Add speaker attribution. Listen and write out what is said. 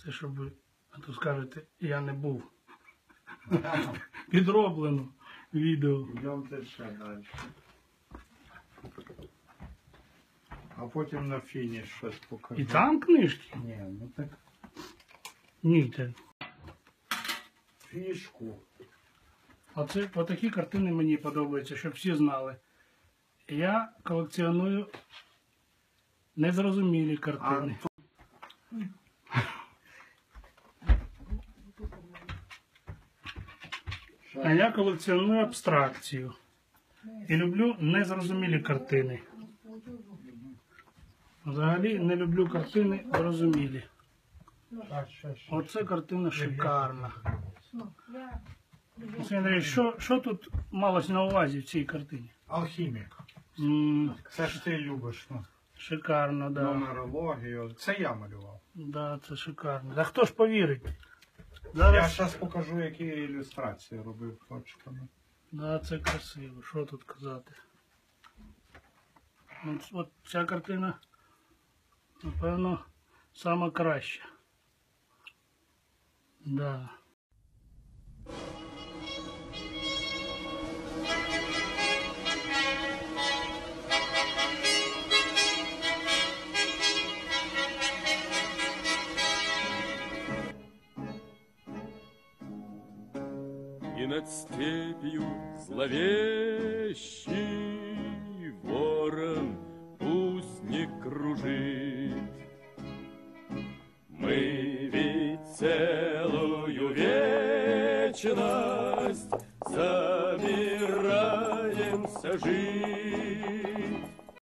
Speaker 1: Це щоб ви, а то скажете, я не був. Підроблено відео.
Speaker 2: Йдемте ще далі. А потім на фініш щось покажу.
Speaker 1: І там книжки?
Speaker 2: Ні, ну так
Speaker 1: Ні, це.
Speaker 2: фішку.
Speaker 1: Оце, отакі картини мені подобаються, щоб всі знали. Я колекціоную незрозумілі картини. А я колекціоную абстракцію. І люблю незрозумілі картини. Взагалі не люблю картини зрозумілі. Оце картина шикарна. Олексій Андрійович, що тут малось на увазі в цій картині?
Speaker 2: Алхімік. Це ж ти любиш, ну.
Speaker 1: Шикарно, да.
Speaker 2: Нумерологію. Це я малював.
Speaker 1: Да, це шикарно. А хто ж повірить?
Speaker 2: Я зараз покажу, які ілюстрації робив точками.
Speaker 1: Да, це красиво. Що тут казати? От ця картина, напевно, сама краща. Да.
Speaker 3: И над степью зловещий ворон пусть не кружит. Мы ведь целую вечность собираемся жить.